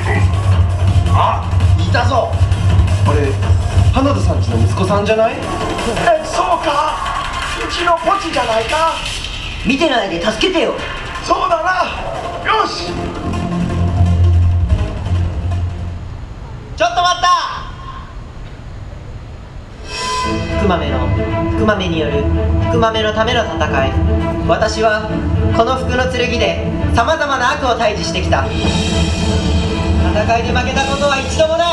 あ、いたぞ。あれ、花田さんちの息子さんじゃない？ そうか、うちのポチじゃないか。 見てないで助けてよ。 そうだな。よし。 ちょっと待った。福豆による福豆のための戦い。私はこの福の剣でさまざまな悪を退治してきた。戦いで負けたことは一度もない。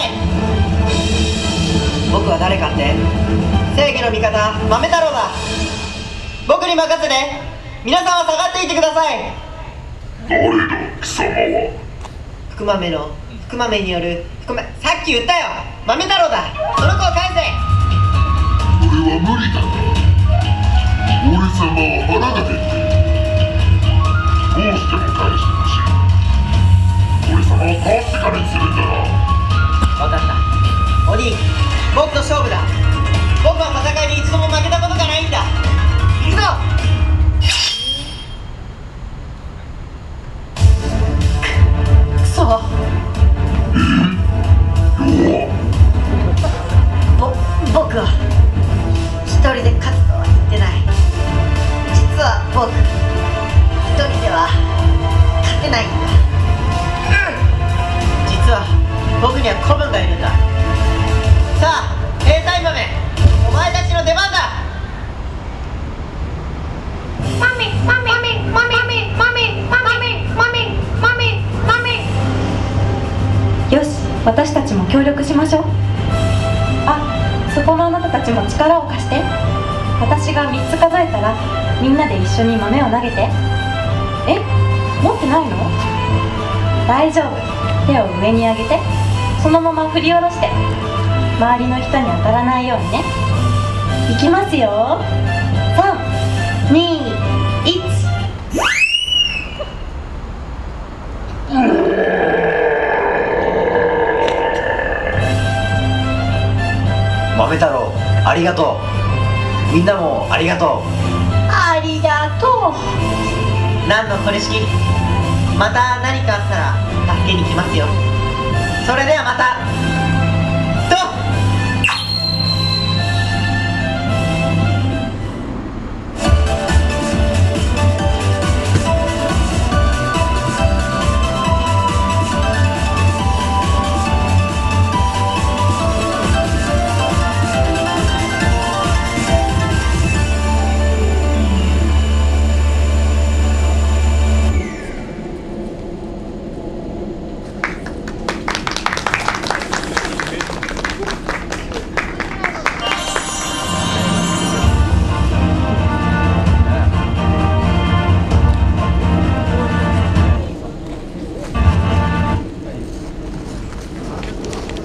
僕は誰かって？正義の味方豆太郎だ。僕に任せて。皆さんは下がっていてください。 誰だ貴様は？ 福豆によるさっき言ったよ、豆太郎だ。その子を返せ。 俺は無理だな。俺様は腹が減ってる。どうしても返してほしい。俺様を倒してからにするんだな。 分かった。お兄、僕と勝負だ。僕は戦いに一度も負けたことがないんだ。行くぞ。くそ。僕は一人で勝つとは言ってない。実は僕一人では勝てないんだ。実は僕には子分がいるんだ。さあ、兵隊豆、お前たちの出番だ。マミマミマミマミマミマミマミマミマミ。 よし、私たちも協力しましょう。あ、そこのあなたたちも力を貸して。私が3つ数えたらみんなで一緒に豆を投げて。え、持ってないの？大丈夫。手を上に上げて、そのまま振り下ろして、周りの人に当たらないようにね。いきますよ。3、2、1。 豆太郎、ありがとう。みんなもありがとう。 ありがとう。何のこれしき。また何かあったら助けに来ますよ。それではまた。